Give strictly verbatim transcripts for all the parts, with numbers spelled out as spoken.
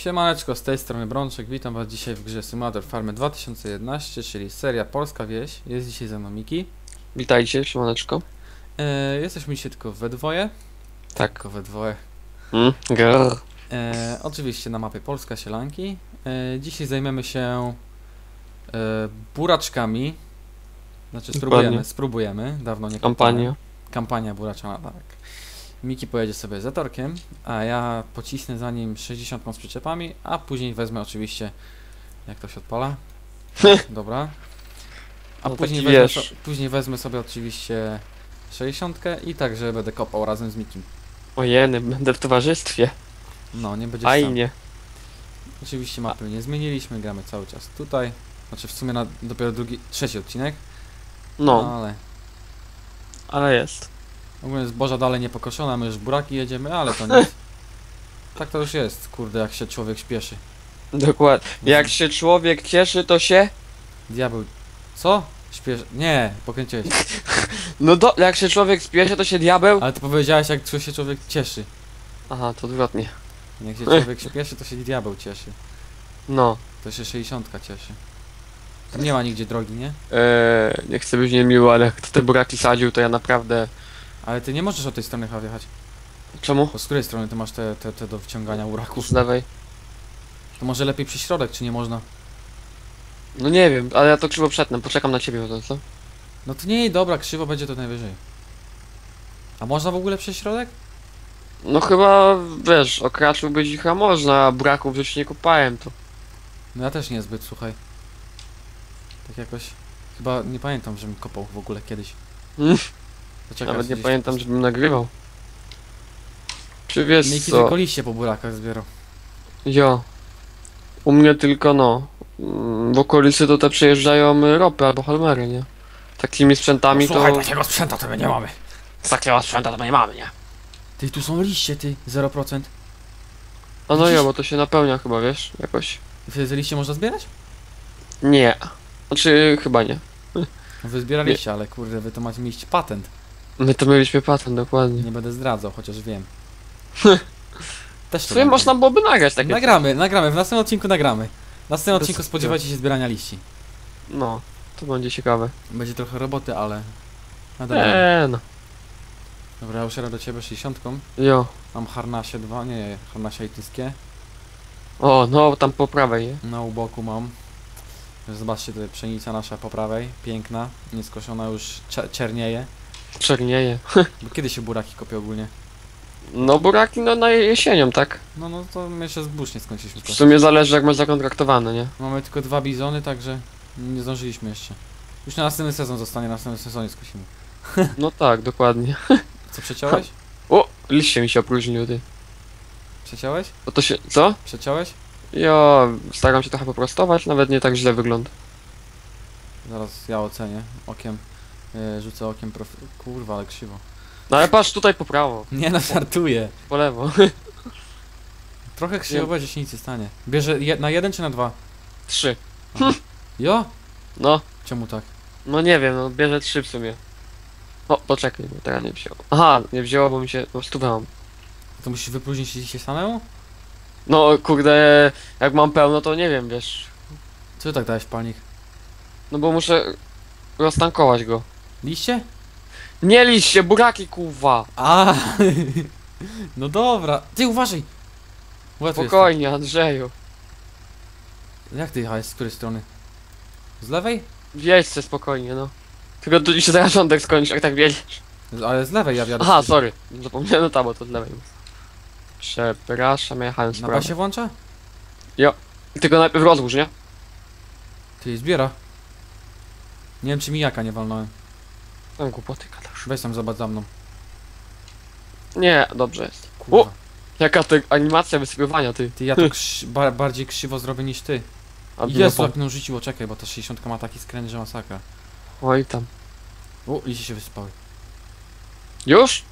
Siemaneczko, z tej strony Brączek, witam was dzisiaj w grze Simulator Farmy dwa tysiące jedenaście, czyli seria Polska Wieś. Jest dzisiaj ze mną Miki. Witajcie, siemaneczko. E, jesteśmy dzisiaj tylko we dwoje. Tak. Tylko we dwoje. Mm, grrr. E, oczywiście na mapie Polska Sielanki. E, dzisiaj zajmiemy się e, buraczkami. Znaczy spróbujemy, Dokładnie. spróbujemy. Dawno nie Kampania. kopałem. Kampania buraczana, tak. Miki pojedzie sobie za torkiem, a ja pocisnę za nim sześćdziesiąt z przyczepami, a później wezmę oczywiście, jak to się odpala, dobra, a No później, taki wezmę wiesz. so, później wezmę sobie oczywiście sześćdziesiąt i także będę kopał razem z Mikim. Ojeny, będę w towarzystwie. No, nie będziesz sam. Fajnie. Oczywiście mapy nie zmieniliśmy, gramy cały czas tutaj, znaczy w sumie na dopiero drugi, trzeci odcinek, No, ale ale jest. ogólnie zboża dalej nie pokoszone, my już buraki jedziemy, ale to nic. Tak to już jest, kurde, jak się człowiek śpieszy. Dokładnie. Jak się człowiek cieszy, to się... Diabeł. Co? Śpiesz... Nie, pokręciłeś. No do... jak się człowiek spieszy, to się diabeł... Ale ty powiedziałeś, jak się człowiek cieszy. Aha, to odwrotnie. Jak się człowiek śpieszy, to się diabeł cieszy. No. To się sześćdziesiątka cieszy. Tu nie ma nigdzie drogi, nie? Eee, nie chcę być niemiły, ale jak te buraki sadził, to ja naprawdę... Ale ty nie możesz od tej strony chyba wjechać. Czemu? Bo z której strony ty masz te, te, te do wciągania buraków? Z lewej. To może lepiej przy środek, czy nie można? No nie wiem, ale ja to krzywo przetnę, poczekam na ciebie, to co? No to nie, dobra, krzywo będzie to najwyżej. A można w ogóle przy środek? No chyba, wiesz, okraczyłbyś ich, a można, a buraków już nie kopałem, to... No ja też niezbyt, słuchaj. Tak jakoś... Chyba nie pamiętam, żebym kopał w ogóle kiedyś. Mm. Poczekaj, Nawet nie gdzieś- pamiętam, żebym nagrywał. Czy wiesz Miki co? tylko liście po burakach zbierał. Jo. U mnie tylko no. mm, W okolicy to te przejeżdżają y, ropy albo halmery, nie? Takimi sprzętami to... Słuchaj, takiego sprzęta to my nie mamy. Z takiego sprzęta to my nie mamy, nie? Ty, tu są liście, ty, zero procent. A no Widzisz? jo, bo to się napełnia chyba, wiesz? Jakoś. Wy te liście można zbierać? Nie. Znaczy, chyba nie. No wy zbieraliście, ale kurde, wy to macie mieć patent. My to mieliśmy patent, dokładnie. Nie będę zdradzał, chociaż wiem. Też W to sumie nagram. można byłoby nagrać takie... Nagramy, nagramy, w następnym odcinku nagramy. W następnym Bez- odcinku spodziewajcie się zbierania liści. No. To będzie ciekawe. Będzie trochę roboty, ale... No dobra, Eee, no. dobra, ja usiadam do ciebie sześćdziesiątką. Jo. Mam harnasie dwa, nie, nie, harnasie ityskie. O, no, tam po prawej, nie? Na u boku mam. Zobaczcie, tutaj pszenica nasza po prawej, piękna, nieskoszona, już cze- czernieje. Czernieje. Bo kiedy się buraki kopie ogólnie? No, buraki, no, na jesienią, tak? No, no to my jeszcze zbóż nie skończyliśmy. W sumie zależy, jak masz zakontraktowane, nie? Mamy tylko dwa bizony, także nie zdążyliśmy jeszcze. Już na następny sezon zostanie, na następnym sezonie skosimy. No tak, dokładnie. Co, przeciąłeś? O, liście mi się opróżnił, ty. Przeciąłeś? No to się... co? Przeciąłeś? Ja staram się trochę poprostować, nawet nie tak źle wygląda. Zaraz ja ocenię okiem. Yy, rzucę okiem prof... Kurwa, ale krzywo. No ale patrz tutaj po prawo, Nie no, żartuję. po lewo. Trochę krzywo Nie. będzie, się nic nie stanie. Bierze je na jeden czy na dwa? Trzy. Jo? No, Czemu tak? no nie wiem, no bierze trzy w sumie. O, poczekaj, bo teraz nie wzięło. Aha, nie wzięło, bo mi się... no stówałam. To musisz wypróżnić się samemu? No kurde, jak mam pełno, to nie wiem, wiesz. Co ty tak dałeś w palnik? No bo muszę roztankować go. Liście? Nie liście, buraki, kurwa! A, no dobra. Ty uważaj! Łatwo jest. Spokojnie, Andrzeju. Jak ty jechałeś? Z której strony? Z lewej? Wjedź se spokojnie, no. Tylko tu się zaraz rządek skończy, jak tak wiedziesz. Z- Ale z lewej ja wiadę. Aha, sorry. Zapomniałem, no tam, bo to z lewej. Przepraszam, ja jechałem z Na prawej. pasie włącza? Tylko najpierw rozłóż, nie? Ty, zbiera. Nie wiem czy mijaka nie walnąłem. Tam głupoty gadasz. Weź tam zobacz za mną. Nie, dobrze jest. Kurwa. Jaka to animacja wysypywania, ty. Ty, ja to krzy ba bardziej krzywo zrobię niż ty. A Jezu, no, jak mną rzuciło, czekaj, bo ta sześćdziesiątka ma taki skręt, że masakra. Oj tam. O, liście się wysypały. Już?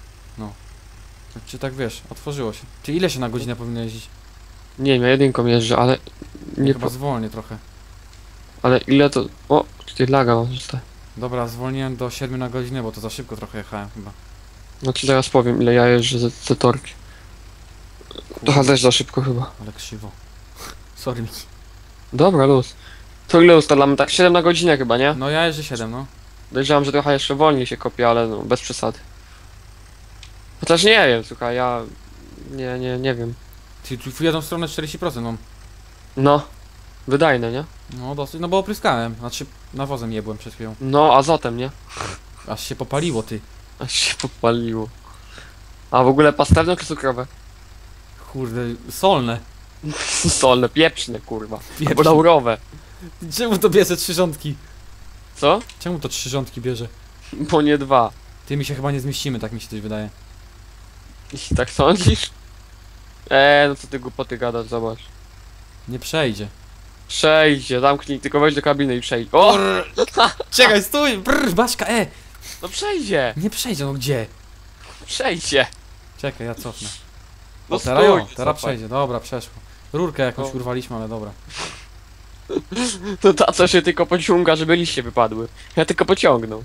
Czy tak wiesz, otworzyło się. Czy ile się na godzinę powinno jeździć? Nie wiem, ja jedynką jeżdżę, ale... Nie Chyba po... zwolnię trochę. Ale ile to... O, tutaj laga mam zostać. Dobra, zwolniłem do siedmiu na godzinę, bo to za szybko trochę jechałem chyba. No ci zaraz powiem, ile ja jeżdżę za, za torki. Trochę też za szybko chyba. Ale krzywo. Sorry, Miki. Dobra, luz. To ile ustalamy? Tak siedem na godzinę chyba, nie? No ja jeżdżę siedem, no. Dojrzewam, że trochę jeszcze wolniej się kopie, ale no, bez przesady. Chociaż nie wiem, słuchaj, ja... Nie, nie, nie wiem. Ty tu w jedną stronę czterdzieści procent mam. No. Wydajne, nie? No dosyć, no bo opryskałem. Znaczy nawozem je byłem przed chwilą. No, azotem, nie? Aż się popaliło, ty. Aż się popaliło. A w ogóle pastewne czy cukrowe? Kurde, solne. Solne, pieprzne, kurwa. Pieprzne. Albo laurowe. Czemu to bierze trzy rządki? Co? Czemu to trzy rządki bierze? Bo nie dwa. Ty, mi się chyba nie zmieścimy, tak mi się coś wydaje. Jeśli tak sądzisz? Eee, no co ty głupoty gadasz, zobacz. Nie przejdzie. Przejdzie, zamknij, tylko wejdź do kabiny i przejdź. O! Czekaj, stój! Brr, Baśka, e! No przejdzie! Nie przejdzie, no gdzie? Przejdzie! Czekaj, ja cofnę. No O, teraz, jo, stój, teraz cofaj. przejdzie, dobra, przeszło. Rurkę jakąś O. urwaliśmy, ale dobra. To ta co się tylko pociąga, żeby liście wypadły. Ja tylko pociągnął.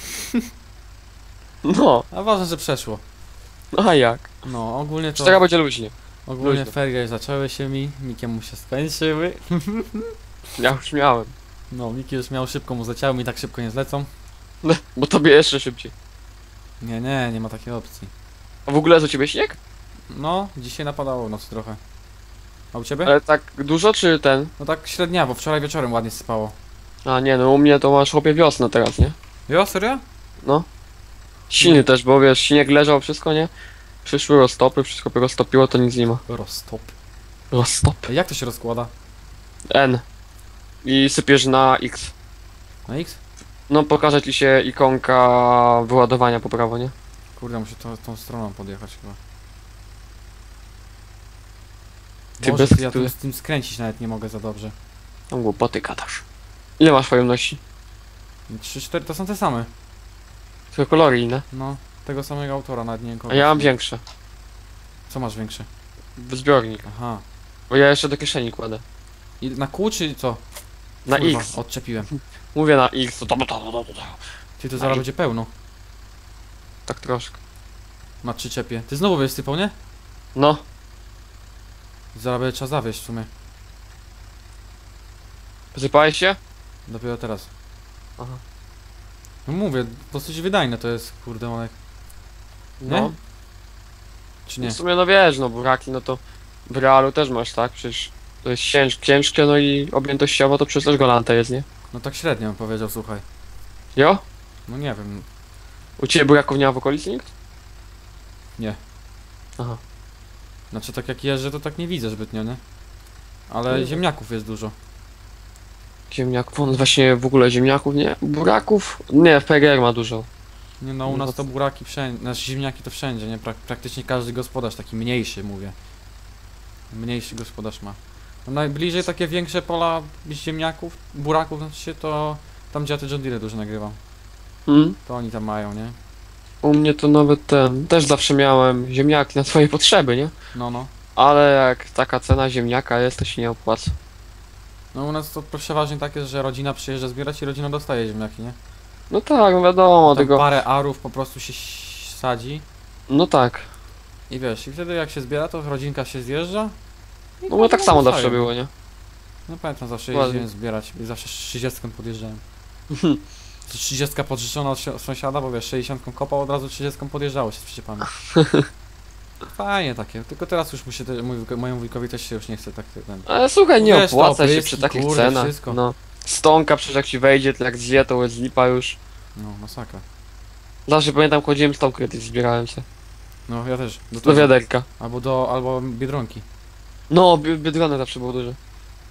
No, A ważne, że przeszło. no a jak? No, ogólnie to... Cztera będzie luźnie. Ogólnie luźno. ferie zaczęły się mi, Mikiemu się skończyły. Ja już miałem. No, Miki już miał szybko, mu zleciały, mi tak szybko nie zlecą. Bo tobie jeszcze szybciej. Nie, nie, nie ma takiej opcji. A w ogóle jest u ciebie śnieg? No, dzisiaj napadało w nocy trochę. A u ciebie? Ale tak dużo czy ten? No tak średniawo, wczoraj wieczorem ładnie sypało. A nie, no u mnie to masz chłopie wiosnę teraz, nie? Jo, serio? No. Silny też, bo wiesz, śnieg leżał, wszystko, nie? Przyszły roztopy, wszystko by roztopiło, to nic nie ma. Roztop. Roztop. A jak to się rozkłada? N. I sypiesz na X. Na X? No pokaże ci się ikonka wyładowania po prawo, nie? Kurde, muszę to, tą stroną podjechać chyba. Ty Boże, bez ty, ja tu kitu. z tym skręcić nawet nie mogę za dobrze. Tam głupoty gadasz. Ile masz pojemności? trzy cztery to są te same. Tylko kolory inne. No, tego samego autora, nawet nie wiem kogo. A ja mam większe. Co masz większe? Zbiornik. Aha. Bo ja jeszcze do kieszeni kładę. I na kół czy co? Na Kurwa, X. odczepiłem. Mówię na X, to, to, to, to, to, to. Ty to Na zaraz I. będzie pełno. Tak troszkę. Na przyczepie. Ty znowu będziesz sypał, nie? No. Zaraz będzie trzeba zawieźć w sumie. Posypałeś się? Dopiero teraz. Aha. No mówię, dosyć wydajne to jest, kurde Monek. Nie? No. Czy nie? W sumie no wiesz, no buraki, no to w realu też masz, tak? Przecież to jest cięż, ciężkie, no i objętościowo to przecież też golanta jest, nie? No tak średnio bym powiedział, słuchaj. Jo? No nie wiem. U ciebie buraków nie ma w okolicy nikt? Nie. Aha. Znaczy tak jak jeżdżę, to tak nie widzę zbytnio, nie? Ale Nie. ziemniaków jest dużo. Ziemniaków, on właśnie w ogóle ziemniaków, nie? Buraków? Nie, w P G R ma dużo. Nie no, u No nas to- to buraki wszędzie, znaczy ziemniaki to wszędzie, nie? Prak praktycznie każdy gospodarz, taki mniejszy mówię. Mniejszy gospodarz ma. No najbliżej takie większe pola ziemniaków, buraków, znaczy się to tam gdzie ja te John Deere dużo nagrywam. Hmm? To oni tam mają, nie? U mnie to nawet ten, też zawsze miałem ziemniaki na swoje potrzeby, nie? No, no. Ale jak taka cena ziemniaka jest, to się nie opłaca. No u nas to przeważnie tak jest, że rodzina przyjeżdża zbierać i rodzina dostaje ziemniaki, nie? No tak, no wiadomo, Tam tego... parę arów po prostu się ś- sadzi No tak. i wiesz, i wtedy jak się zbiera, to rodzinka się zjeżdża. i No bo tak samo dostają. zawsze było, nie? No pamiętam, zawsze Ładnie. jeździłem zbierać i zawsze z trzydziestką podjeżdżałem. trzydziestka podżyczona od si- sąsiada, bo wiesz, sześćdziesiątką kopał, od razu trzydziestką podjeżdżało się z przyczepami. Fajnie takie, tylko teraz już muszę, te, mój, wuj- mojemu wujkowi też się już nie chce tak ten. Ale słuchaj, nie Wiesz, to opłaca się opryski, przy takich kurde, cenach. wszystko. No. Stonka przecież jak ci wejdzie, to jak zje, to jest lipa już. No, masakra. Zawsze pamiętam, chodziłem z Tomką, kiedyś zbierałem się. No, ja też. Do, Do tego. wiaderka. Albo do, albo Biedronki. No, bi- Biedrony zawsze było duże.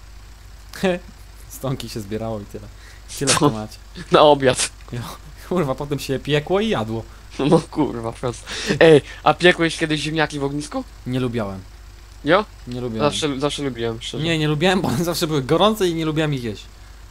Stonki się zbierało i tyle. Tyle w Sto- temacie. Na obiad. Kurwa, potem się je piekło i jadło. No kurwa, prosto. Ej, a piekłeś kiedyś ziemniaki w ognisku? Nie lubiałem. Jo? Nie lubiałem. Zawsze, zawsze lubiłem, szczerze. Nie, nie lubiałem, bo one zawsze były gorące i nie lubiłem ich jeść.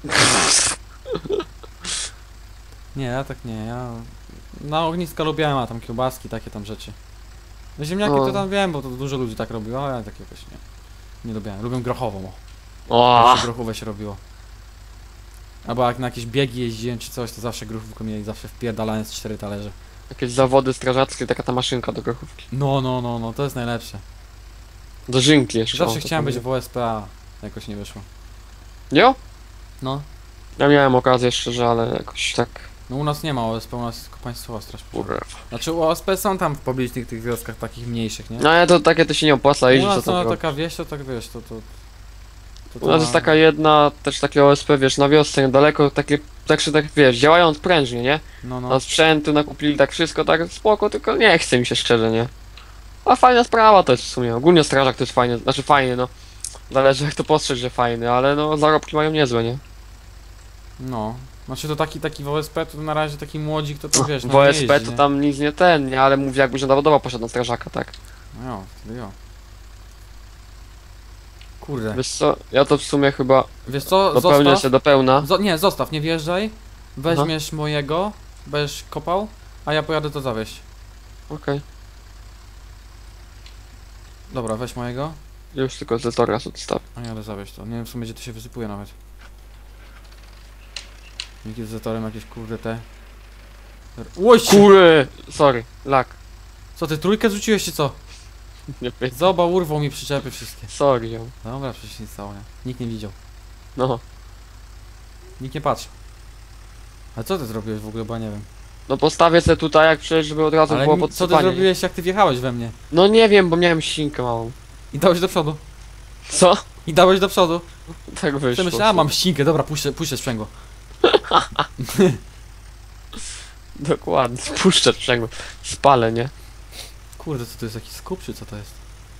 Nie, ja tak nie, ja... Na ognisko lubiałem, a tam kiełbaski, takie tam rzeczy. No ziemniaki O. to tam wiem, bo to dużo ludzi tak robiło, ale ja tak jakoś nie. Nie lubiałem. Lubię grochową, o. O, Zawsze grochówę się robiło. Albo jak na jakieś biegi jeździłem czy coś, to zawsze grochówkę mieli, zawsze wpierdalałem z cztery talerze. jakieś zawody strażackie, taka ta maszynka do grochówki. No, no, no, no, to jest najlepsze. Dożynki jeszcze. Zawsze o, to chciałem być powiem. w O S P, a jakoś nie wyszło. Jo? No. Ja miałem okazję szczerze, ale jakoś tak... No u nas nie ma O S P, u nas jest tylko państwowa straż pożarna. Kurwa. Znaczy O S P są tam w pobliżu tych, tych wioskach takich mniejszych, nie? No ale to takie to się nie opłaca U iść, nas co no, to taka wieś, to tak wiesz, to... to, to, to U nas jest taka jedna, też takie O S P, wiesz, na wiosce niedaleko, takie, tak się tak, wiesz, działają prężnie, nie? No, no. Na sprzętu nakupili tak wszystko, tak spoko, tylko nie chce mi się szczerze, nie? A fajna sprawa to jest w sumie, ogólnie strażak to jest fajny, znaczy fajny, no. Zależy jak to postrzec, że fajny, ale no zarobki mają niezłe, nie? No. Znaczy to taki, taki w O S P to na razie taki młodzik to to wiesz, W no O nie S P jeździ, to nie? tam nic nie ten, nie? Ale mówię jakby, że zawodowo poszedł na strażaka, tak? No jo, wtedy jo. Kurde. Wiesz co, ja to w sumie chyba Wiesz co, dopełnię zostaw. się do pełna. Zo nie, zostaw, nie wjeżdżaj. Weźmiesz mojego, będziesz kopał, a ja pojadę to zawieźć. Okej, Dobra, weź mojego, już tylko ze Torres odstawię. a ja jadę zawieźć to. Nie wiem w sumie gdzie to się wysypuje nawet. Jakie z zatorem jakieś kurde te... Łoś! Kury! Sorry, lak. Co ty trójkę zrzuciłeś czy co? Nie pytaj. Zobacz, urwał mi przyczepy wszystkie. Sorry, ją. Dobra, przecież nic stało, nie? Nikt nie widział. No. Nikt nie patrzy. A co ty zrobiłeś w ogóle, bo ja nie wiem. No postawię se tutaj, jak przecież, żeby od razu Ale było ni- co ty podsypanie. zrobiłeś jak ty wjechałeś we mnie? No nie wiem, bo miałem ścinkę małą. I dałeś do przodu. Co? I dałeś do przodu. Tak wyszło. Przemyślałem, a mam ścinkę, dobra, puszczę, puszczę sprzęgło. Dokładnie, spuszczę sprzęgło. Spalę, nie? Kurde, co to jest, jakiś skup, czy co to jest?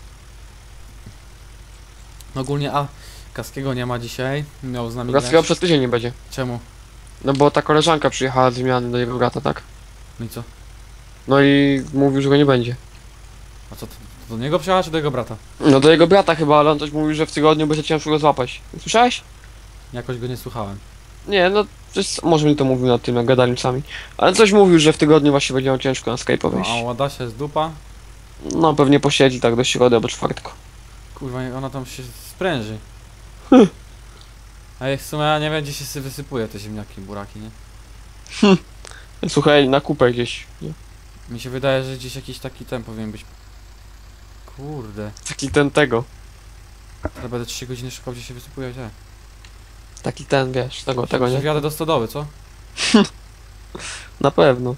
No ogólnie, a, Kaskiego nie ma dzisiaj, miał z nami Teraz chyba grać. przez tydzień nie będzie. Czemu? No bo ta koleżanka przyjechała z wymiany do jego brata, tak? No i co? No i mówił, że go nie będzie. A co, to, to do niego przyjechała, czy do jego brata? No do jego brata chyba, ale on coś mówił, że w tygodniu będzie ciężko go złapać. Słyszałeś? Jakoś go nie słuchałem. Nie, no coś, może mi to mówił na tym, jak gadali sami. Ale coś mówił, że w tygodniu właśnie będzie miał ciężko na Skype'a No, wejść. a łada się z dupa. No pewnie posiedzi tak do środy albo czwartku. Kurwa, ona tam się spręży. A jak w sumie ja nie wiem, gdzie się sy- wysypuje te ziemniaki, buraki, nie? Słuchaj, na kupę gdzieś. Nie? Mi się wydaje, że gdzieś jakiś taki ten powinien być. Kurde. Taki ten tego. Teraz będę trzy godziny szukał, gdzie się wysypuje, gdzie? Taki ten, wiesz, tego, tego nie. Wjadę do stodoły, co? Na pewno.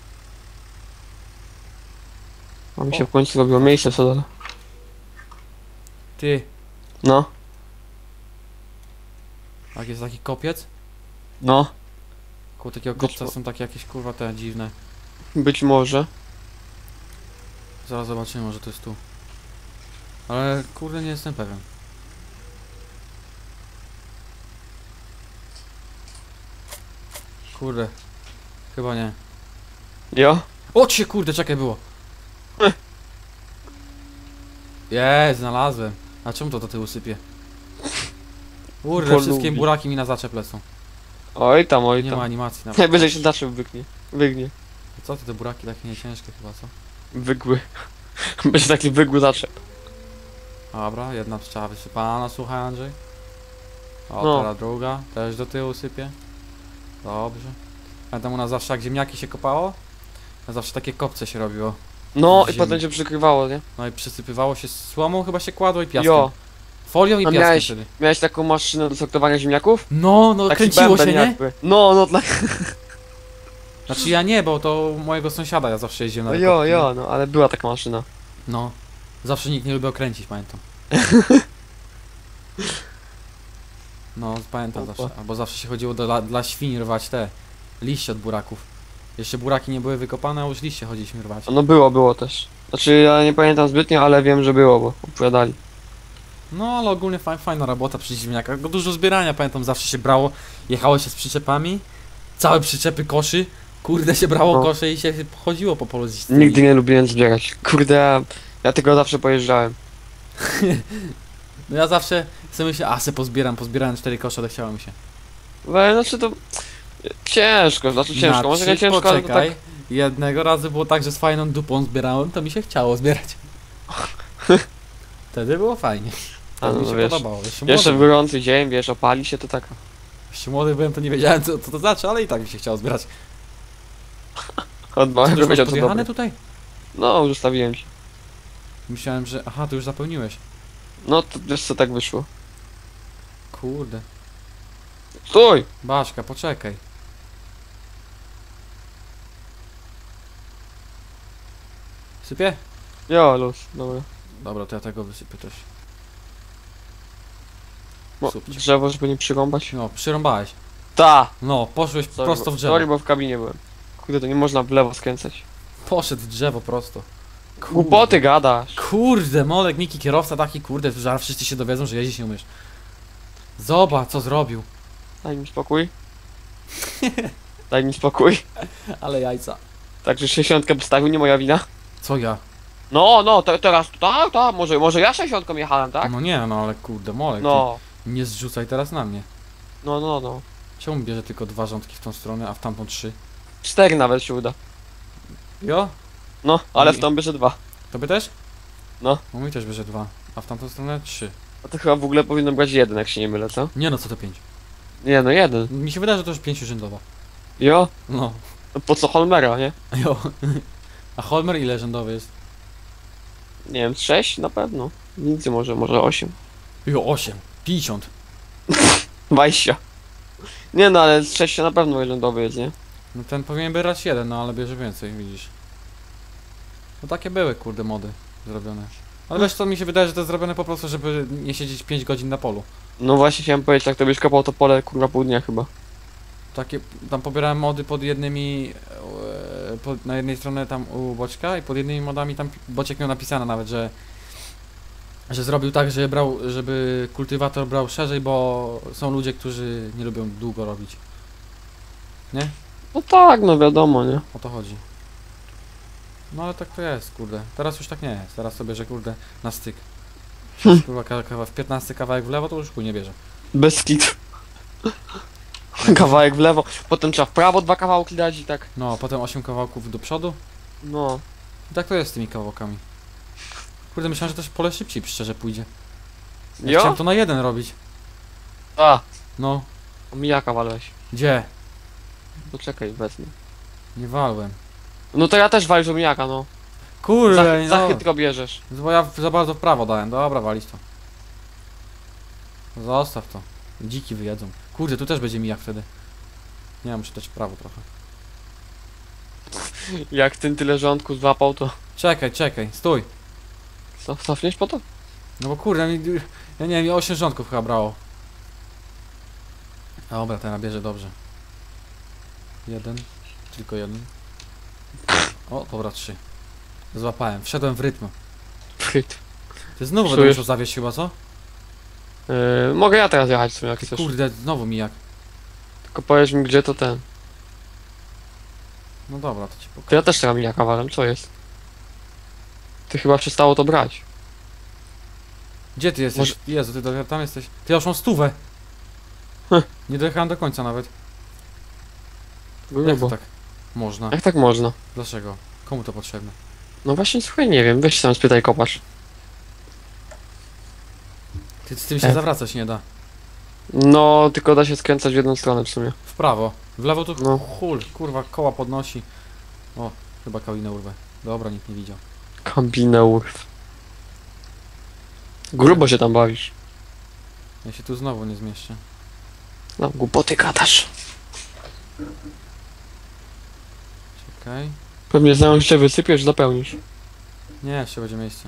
A mi się w końcu zrobiło miejsce w sadole. Ty, No, jak jest taki kopiec? no, Koło takiego Być kopca mo- są takie jakieś kurwa te dziwne. być może. Zaraz zobaczymy, może to jest tu. Ale kurde nie jestem pewien. Kurde. Chyba nie. Jo? O cię kurde, czekaj było. Jest, znalazłem. A czemu to do tyłu sypie? Kurde, Polubi. wszystkie buraki mi na zaczep lecą. Oj tam, oj Nie ma tam. animacji nawet. Najwyżej się zaczął wygnie. Wygnie. Co ty, te buraki takie nieciężkie chyba, co? Wygły. Będzie taki wygły zaczep. Dobra, jedna pszczoła wysypana, słuchaj Andrzej. O, No. teraz druga, też do tyłu sypie. Dobrze. Pamiętam u nas zawsze jak ziemniaki się kopało, to zawsze takie kopce się robiło. No W i ziemi. potem się przykrywało, nie? No i przysypywało się słomą, chyba się kładło i piaskiem. Jo. Folią i A piaskiem miałeś- wtedy. Miałeś taką maszynę do sortowania ziemniaków? No, no Taki kręciło bęben się, nie? jakby. No, no, tak. Znaczy ja nie, bo to u mojego sąsiada ja zawsze jeździłem na No te jo, kopki, nie? jo, no, ale była taka maszyna. No. Zawsze nikt nie lubił kręcić, pamiętam. No, pamiętam Opa. zawsze. Albo zawsze się chodziło do, dla, dla świń rwać te liście od buraków. Jeszcze buraki nie były wykopane, a już liście chodziliśmy rwać. No było, było też. Znaczy ja nie pamiętam zbytnio, ale wiem, że było, bo opowiadali. No, ale ogólnie faj, fajna robota przy ziemniakach. Bo dużo zbierania, pamiętam, zawsze się brało. Jechało się z przyczepami. Całe przyczepy koszy. Kurde, się brało No. kosze i się chodziło po polu z tymi. Nigdy nie lubiłem zbierać. Kurde, ja, ja tylko zawsze pojeżdżałem. No ja zawsze sobie myślę, a se pozbieram, pozbierałem cztery kosze, ale chciało mi się. Ale znaczy to... Ciężko, znaczy ciężko, może nie Znaczy, ciężko, ale to poczekaj. tak... Jednego razu było tak, że z fajną dupą zbierałem, to mi się chciało zbierać. Wtedy było fajnie. A, To no, mi się wiesz, podobało. Jeszcze, Jeszcze w młody, gorący dzień, wiesz, opali się to tak... jeszcze młody byłem, to nie wiedziałem co, co to znaczy, ale i tak mi się chciało zbierać. Od Ty małego już masz wiedział co podjechane dobre. tutaj? No, już zostawiłem ci. Myślałem, że... Aha, ty już zapełniłeś. No to wiesz co, tak wyszło. Kurde. Stój! Baszka, poczekaj. Sypie? Jo, luz, dobra. Dobra, to ja tego wysypię też. Bo Super. drzewo, żeby nie przyrąbać. No, przyrąbałeś. Ta! No, poszłeś Sorry, prosto bo, w drzewo. sorry, bo w kabinie byłem. Kurde, to nie można w lewo skręcać. Poszedł w drzewo prosto. Kurde. Głupoty gadasz. Kurde, Molek, Miki, kierowca taki, kurde, zaraz wszyscy się dowiedzą, że jeździć nie umiesz. Zobacz, co zrobił. Daj mi spokój. Daj mi spokój. Ale jajca. Także sześćdziesiątkę postawił, nie moja wina. Co ja? No, no, te, teraz, tak, tak, może, może ja sześćdziesiątką jechałem, tak? No nie, no ale kurde, Molek, No, ty nie zrzucaj teraz na mnie. no, no, no. Czemu bierze tylko dwa rządki w tą stronę, a w tamtą trzy? Cztery nawet się uda. Jo? No, ale I- w tą bierze dwa. Tobie też? No. No mi też bierze dwa, a w tamtą stronę trzy. A to chyba w ogóle powinno brać jeden, jak się nie mylę, co? Nie no, co to pięć? Nie, no jeden. Mi się wydaje, że to już pięciorzędowa. Jo? No. No po co Holmera, nie? Jo. A Holmer ile rzędowy jest? Nie wiem, sześć na pewno. Nic może, może osiem. Jo, osiem. pięćdziesiąt. dwadzieścia. Nie no, ale z sześć na pewno rzędowy jest, nie? No ten powinien brać jeden, no ale bierze więcej, widzisz. No takie były, kurde, mody zrobione. Ale wiesz co, mi się wydaje, że to jest zrobione po prostu, żeby nie siedzieć pięć godzin na polu. No właśnie chciałem powiedzieć, jak to byś kopał to pole, kurwa, pół dnia chyba. Takie, tam pobierałem mody pod jednymi, e, pod, na jednej stronie tam u Boćka i pod jednymi modami tam Bociek miał napisane nawet, że że zrobił tak, że brał, żeby kultywator brał szerzej, bo są ludzie, którzy nie lubią długo robić. Nie? No tak, no wiadomo, nie? O to chodzi. No ale tak to jest, kurde. Teraz już tak nie jest. Teraz sobie, że kurde, na styk. Kurwa, ka- kawa, w piętnasty kawałek w lewo, to już chuj nie bierze. Bez kit. Kawałek w lewo, potem trzeba w prawo dwa kawałki dać i tak. No, potem osiem kawałków do przodu. No. I tak to jest z tymi kawałkami. Kurde, myślałem, że to się pole szybciej szczerze pójdzie. Ja Jo? chciałem to na jeden robić. A, No, mijaka walłeś. gdzie? Poczekaj, wezmę. Nie walłem. No to ja też walisz o mijaka, no. Kurde, Za, za no. chytro bierzesz. Bo ja w- za bardzo w prawo dałem. Dobra, walić to. Zostaw to. Dziki wyjedzą. Kurde, tu też będzie mijak wtedy. Nie, muszę dać w prawo trochę. Jak ten tyle rządku złapał, to... Czekaj, czekaj, stój. Co, cofniesz po to? No bo kurde, mi, ja nie wiem, mi osiem rządków chyba brało. Dobra, ten bierze dobrze. Jeden, tylko jeden. O, dobra, trzy. Złapałem, wszedłem w rytm. Fryt. Ty znowu Czujesz? będę musiał zawieść chyba, co? Yy, mogę ja teraz jechać w sumie, jak chcesz. Kurde, znowu mijak. Tylko powiedz mi, gdzie to ten. No dobra, to ci To pokażę. ja też teraz mijaka walam, co jest? Ty chyba przestało to brać. Gdzie ty jesteś? Może- Jezu, ty do, tam jesteś. Ty ja już mam stówę. Hm. Nie dojechałem do końca nawet. Jak Grubo. to tak można? Jak tak można? Dlaczego? Komu to potrzebne? No właśnie, słuchaj, nie wiem, weź sam spytaj, kopacz. Ty z tym się E. zawracać nie da. No, tylko da się skręcać w jedną stronę w sumie. W prawo. W lewo tu No. hul, kurwa, koła podnosi. O, chyba kałinę urwę. Dobra, nikt nie widział. Kombinę urw. Grubo się tam bawisz. Ja się tu znowu nie zmieszczę. No, głupoty gadasz. Czekaj. Pewnie znając się wysypiesz, zapełnisz. Nie, jeszcze będzie miejsce.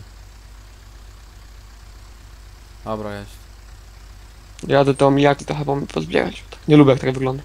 Dobra, jest. Jadę to mijaki to chyba mi pozbierać. Nie lubię jak tak wygląda.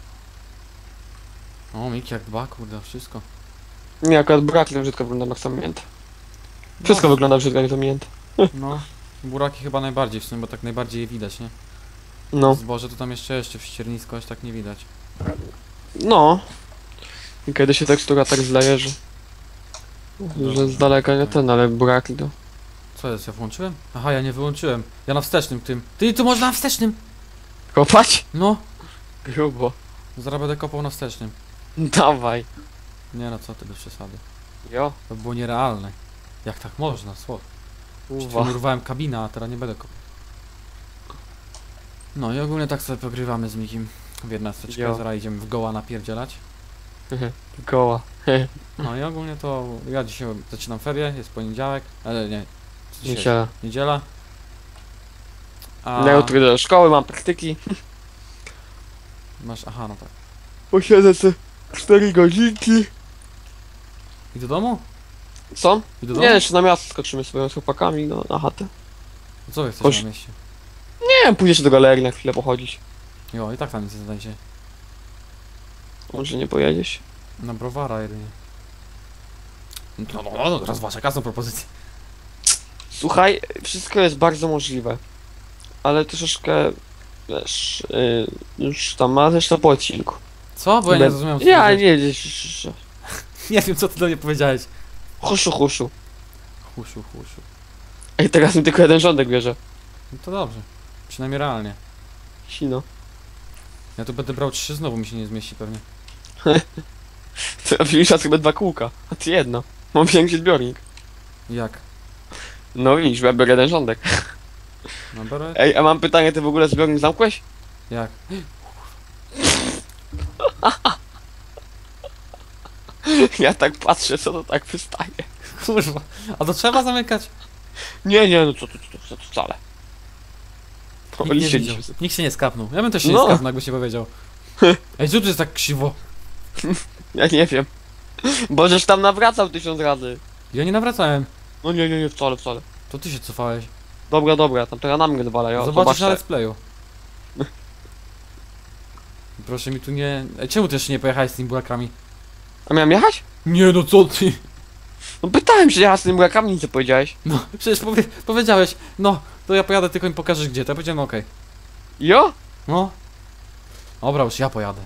O, Miki jak dba, kurde, wszystko. Nie, akurat buraki to brzydko wygląda jak są mięte. Wszystko no, wygląda brzydko jak to mięte. No, buraki chyba najbardziej w sumie, bo tak najbardziej je widać, nie? No. Zboże to tam jeszcze, jeszcze w ściernisku aż tak nie widać. No. I kiedy się tekstura tak zleje, że... Że z daleka nie ten, ale buraki to... Co jest, ja włączyłem? Aha, ja nie wyłączyłem. Ja na wstecznym tym. Ty, tu można na wstecznym! Kopać? No, Grubo. zaraz będę kopał na wstecznym. Dawaj. Nie no, co ty, bez przesady. Jo. To było nierealne. Jak tak można, słod. Uwa. Urwałem kabinę, a teraz nie będę kopał. No i ogólnie tak sobie pogrywamy z Mikim w jedna steczka, Jo. zaraz idziemy w goła napierdzielać. Goła. No i ogólnie to ja dzisiaj zaczynam ferie, jest poniedziałek, ale nie, co dzisiaj? Niedziela. Niedziela. A Ja jutro idę do szkoły, mam praktyki. masz, aha, no tak. Posiedzę sobie cztery godzinki. I do domu? Co? I do domu? Nie, jeszcze na miasto skoczymy sobie z chłopakami no, na chatę. Co wy chcesz Chodź. na mieście? Nie wiem, pójdę się do galerii na chwilę pochodzić. Jo, i tak tam nic nie znajdzie. Może nie pojedziesz? Na browara jedynie. No, no, no, no teraz wasza kasą propozycja. Słuchaj, wszystko jest bardzo możliwe. Ale troszeczkę, wiesz, yy, już tam ma zresztą po odcinku. Co? Bo ja nie Ben- zrozumiałem co Ja powiedziałeś. nie, nie, Nie wiem co ty do mnie powiedziałeś. huszu, huszu. Huszu, huszu. Ej, teraz mi tylko jeden rządek bierze. No to dobrze. Przynajmniej realnie. Sino. Ja tu będę brał trzy, znowu mi się nie zmieści pewnie. To widzisz, a chyba dwa kółka, a ty jedno. Mam większy zbiornik. Jak? No widzisz, ja biorę jeden rządek. No biorę? Ej, a mam pytanie, ty w ogóle zbiornik zamkłeś? Jak? Ja tak patrzę, co to tak wystaje. Kurwa. A to trzeba zamykać? Nie, nie, no co tu, co, co, co wcale. O, Nikt nie, liście widział. dzisiaj. Nikt się nie skapnął. Ja bym też się No. nie skapnął, jakby się powiedział. Ej, co tu jest tak krzywo? Ja nie wiem. Bo żeś tam nawracał tysiąc razy. Ja nie nawracałem. No nie, nie, nie, wcale, wcale. To ty się cofałeś. Dobra, dobra, tam teraz na mnie zwala, ja Zobaczysz na zobacz. let's playu. Proszę mi tu nie... Ej, czemu ty jeszcze nie pojechałeś z tymi burakami? A miałem jechać? Nie no, co ty? No pytałem się, ja z tym burakami nic nie powiedziałeś. No, przecież powie powiedziałeś, no, to ja pojadę, tylko mi pokażesz gdzie. To ja powiedziałem, no okej. Jo? No. Dobra, już ja pojadę.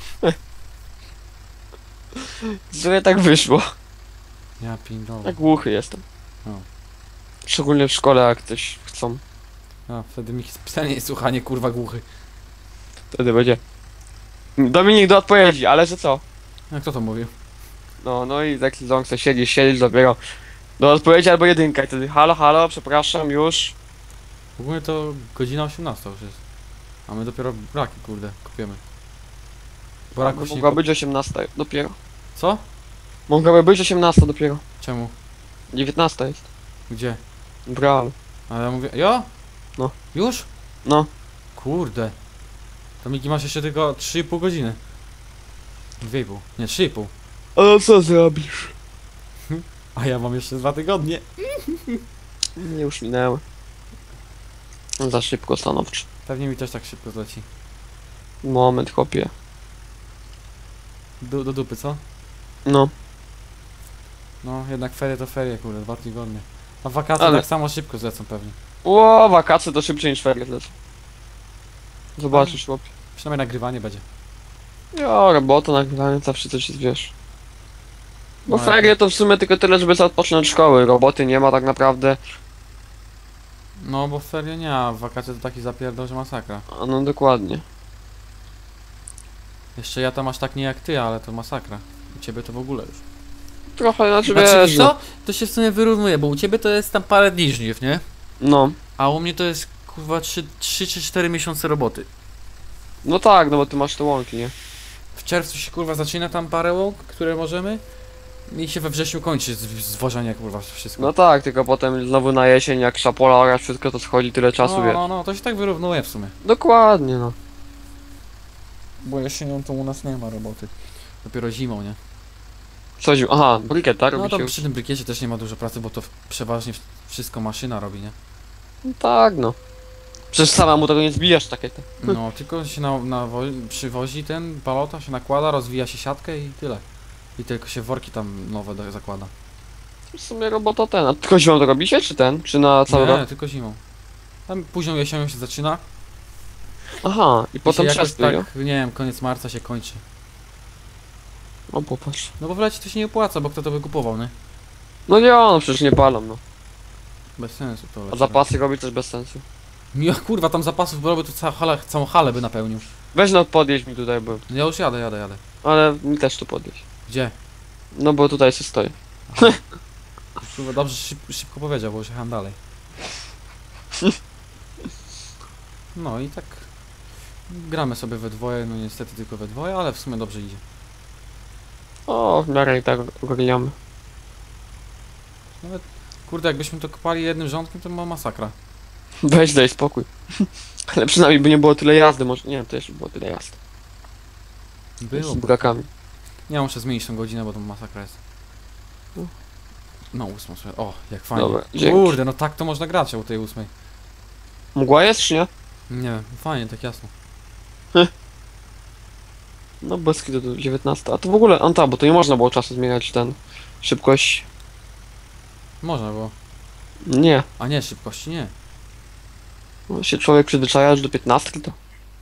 Sobie tak wyszło. Ja pindolę. Tak głuchy jestem. No. Szczególnie w szkole, jak ktoś chcą. A, wtedy mi pisanie jest słuchanie, kurwa, głuchy. Wtedy będzie. Dominik do odpowiedzi, ale że co? Jak kto to mówił? No, no i taki ząg chce siedzieć, siedzieć dopiero. Do odpowiedzi albo jedynka i wtedy halo, halo, przepraszam, już. W ogóle to godzina osiemnasta już jest. A my dopiero braki, kurde, kopiemy. Buraków się nie Mogła kop... być osiemnasta dopiero. Co? Mogłaby być osiemnasta dopiero. Czemu? dziewiętnasta jest. Gdzie? Brawo. A ja mówię, jo? No. Już? No. Kurde. To Miki masz jeszcze tylko trzy i pół godziny. dwie i pół. Nie, trzy i pół. Ale co zrobisz? A ja mam jeszcze dwa tygodnie. Nie, już minęły. Za szybko stanowczo. Pewnie mi też tak szybko zleci. Moment, chłopie. Do, do dupy, co? No. No, jednak ferie to ferie, kurde, dwa tygodnie. A wakacje Ale- tak samo szybko zlecą pewnie. Ło, wakacje to szybciej niż ferie lecą. Zobaczysz, chłopie. Przynajmniej nagrywanie będzie. Jo, robota, nagrywanie, zawsze coś jest, wiesz. Bo No, ferie to w sumie tylko tyle, żeby sobie odpocząć od szkoły. Roboty nie ma tak naprawdę. No, bo ferie nie, a wakacje to taki zapierdol, że masakra. A no dokładnie. Jeszcze ja tam aż tak nie jak ty, ale to masakra. U ciebie to w ogóle już. Trochę, znaczy Znaczy, wiesz, wiesz co? To się w sumie wyrównuje, bo u ciebie to jest tam parę dni żniw, nie? no. A u mnie to jest kurwa trzy czy cztery miesiące roboty. No tak, no bo ty masz te łąki, nie? W czerwcu się kurwa zaczyna tam parę łąk, które możemy. I się we wrześniu kończy z- zwożenie kurwa wszystko. No tak, tylko potem znowu na jesień, jak szapola oraz wszystko, to schodzi tyle czasu, no, wiesz. no, no, to się tak wyrównuje w sumie. Dokładnie, no. Bo jesienią to u nas nie ma roboty. Dopiero zimą, nie? Coś, aha, brikiet, tak? No Robi to się. przy tym brykiecie też nie ma dużo pracy, bo to w- przeważnie w- wszystko maszyna robi, nie? No tak, no. Przecież samemu tego nie zbijasz takie te. No, tylko się na, na przywozi ten balota, się nakłada, rozwija się siatkę i tyle. I tylko się worki tam nowe do, zakłada. W sumie robota ten. A tylko zimą to robicie, czy ten? Czy na cały nie, rok? tylko zimą. Tam późną jesienią się zaczyna. Aha, i I potem się jakoś przestój, tak, nie wiem, koniec marca się kończy. O, popatrz. No bo w lecie to się nie opłaca, bo kto to by kupował, nie? No nie, no przecież nie palą, no. Bez sensu to. A zapasy robić też bez sensu. Ja kurwa, tam zapasów robię, to całą halę, całą halę by napełnił. Weź no podjeźdź mi tutaj, bo... Ja już jadę, jadę, jadę. Ale mi też tu podjeźdź. Gdzie? No bo tutaj się stoję. Kurwa, dobrze szyb, szybko powiedział, bo już jechałem dalej. No i tak gramy sobie we dwoje, no niestety tylko we dwoje, ale w sumie dobrze idzie. O, w miarę i tak ogarniamy. Nawet, kurde, jakbyśmy to kopali jednym rządkiem, to była masakra. Weź daj spokój. Ale przynajmniej by nie było tyle jazdy, może nie wiem, to jeszcze by było tyle jazdy. Było. Z brakami. Ja muszę zmienić tą godzinę, bo to masakra jest. No, ósmą sobie. O, jak fajnie. Dobra, dzięki. Kurde, no tak to można grać o tej ósmej. Mgła jest czy nie? Nie wiem, fajnie, tak jasno. No bez kitu do dziewiętnastu. A to w ogóle, on ta, bo to nie można było czasu zmieniać ten. Szybkość. Można było. Nie. A nie, szybkości nie. No, się człowiek przyzwyczaja już do piętnastki, to.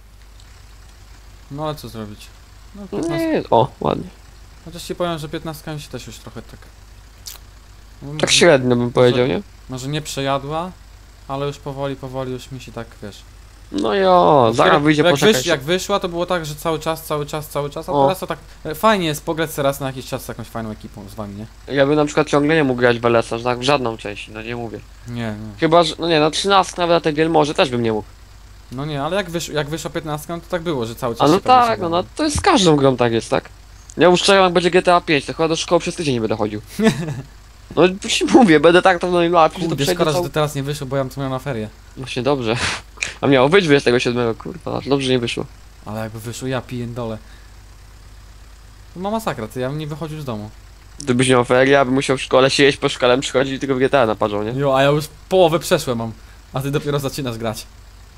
No ale co zrobić? No, No piętnaście. nie, o, ładnie. Chociaż ci powiem, że piętnastka mi się też już trochę tak... No, Tak średnio bym powiedział, nie? Może nie przejadła, ale już powoli, powoli już mi się tak, wiesz... No jo, zaraz wyjdzie jak, poczekać. wysz, jak wyszła, to było tak, że cały czas, cały czas, cały czas, a O. teraz to tak... e, Fajnie jest pograć sobie raz na jakiś czas z jakąś fajną ekipą, z wami, nie? Ja bym na przykład ciągle nie mógł grać w L S a, że tak w żadną część, no nie mówię. Nie, nie. Chyba, że, no nie, na trzynastkę nawet na tej wielmoże też bym nie mógł. No nie, ale jak, wysz, jak wyszła piętnastka, no to tak było, że cały czas A no się pewnie tak, no, siadało. no to jest z każdą grą tak jest, tak? Ja już czekam jak będzie G T A pięć, to chyba do szkoły przez tydzień nie będę chodził. No ci mówię, będę tak to w nowej mapie, że to Kurde, przejdę szkoda, że cał... to teraz nie wyszło, bo ja bym to miał na ferie. Właśnie dobrze. A miało być dwudziestego siódmego, kurwa, aż dobrze nie wyszło. Ale jakby wyszło, ja piję dole. To ma masakra, to ja bym nie wychodził z domu. Gdybyś miał ferie, ja bym musiał w szkole siedzieć po szkole, przychodzić i tylko w G T A naparzą, nie? Jo, a ja już połowę przeszłem mam, a ty dopiero zaczynasz grać.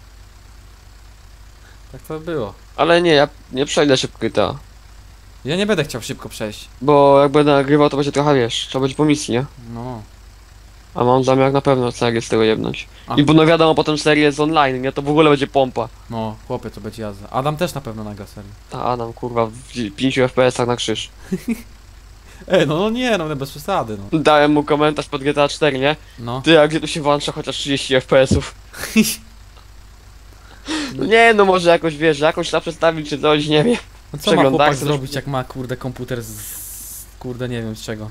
Tak to było. Ale nie, ja nie przejdę szybko G T A. Ja nie będę chciał szybko przejść. Bo jak będę nagrywał, to będzie trochę, wiesz, trzeba być po misji, nie? No. A mam zamiar na pewno serię z tego jebnąć. A, I bo no wiadomo, potem serię z online, nie? To w ogóle będzie pompa. no, chłopie, to będzie jazda. Adam też na pewno nagra serię. A Adam, kurwa, w pięciu F P S-ach na krzyż. Ej, no, no nie, no bez przesady, no. Dałem mu komentarz pod G T A cztery, nie? No. Ty, a gdzie tu się włącza chociaż trzydzieści F P S-ów? No nie, no może jakoś, wiesz, jakąś trzeba przedstawić czy coś, nie wiem. No co ma Przeglądarkę chłopak coś- zrobić, jak ma, kurde, komputer z... z- kurde, nie wiem z czego.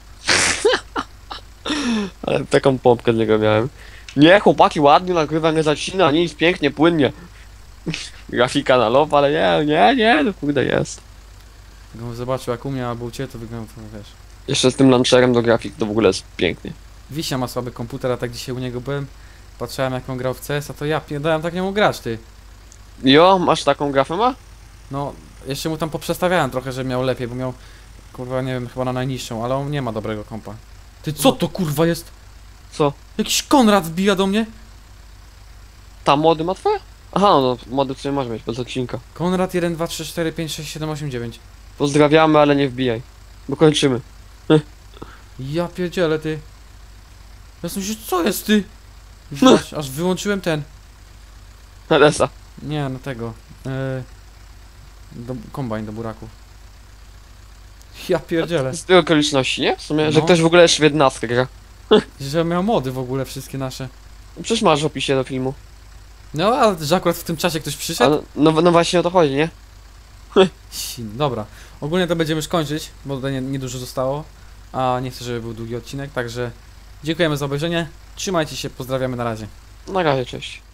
Ale taką pompkę z niego miałem. Nie, chłopaki, ładnie nagrywa, nie zacina, nic, pięknie, płynnie. Grafika na low, ale nie, nie, nie, no kurde jest. Gdybym zobaczył jak umie albo u ciebie, to wygląda to, wiesz. Jeszcze z tym launcherem do grafik to w ogóle jest pięknie. Wisia ma słaby komputer, a tak dzisiaj u niego byłem. Patrzyłem jak on grał w C S, a to ja pierdałem tak nie mógł grać, ty. Jo, masz taką grafę ma? No, jeszcze mu tam poprzestawiałem trochę, że miał lepiej, bo miał, kurwa, nie wiem, chyba na najniższą, ale on nie ma dobrego kompa. Ty, co to kurwa jest? Co? Jakiś Konrad wbija do mnie? Ta mody ma twoja? Aha, no, no mody sobie masz mieć bez odcinka. Konrad jeden, dwa, trzy, cztery, pięć, sześć, siedem, osiem, dziewięć. Pozdrawiamy, ale nie wbijaj. Bo kończymy. Ja pierdzielę, ty. Ja sobie myślę, co jest, ty? Już aż, aż wyłączyłem ten. L S a. Nie, no tego. Yy, do, kombajn do buraków. Ja pierdzielę. Z tej okoliczności, nie? W sumie, że No. ktoś w ogóle jeszcze w jedenastkę gra. Że miał mody w ogóle wszystkie nasze. Przecież masz w opisie do filmu. No, ale że akurat w tym czasie ktoś A przyszedł? no, no, no właśnie o to chodzi, nie? Sin, dobra. Ogólnie to będziemy już kończyć, bo tutaj nie- niedużo zostało. A nie chcę, żeby był długi odcinek, także dziękujemy za obejrzenie. Trzymajcie się, pozdrawiamy, na razie. Na razie, cześć.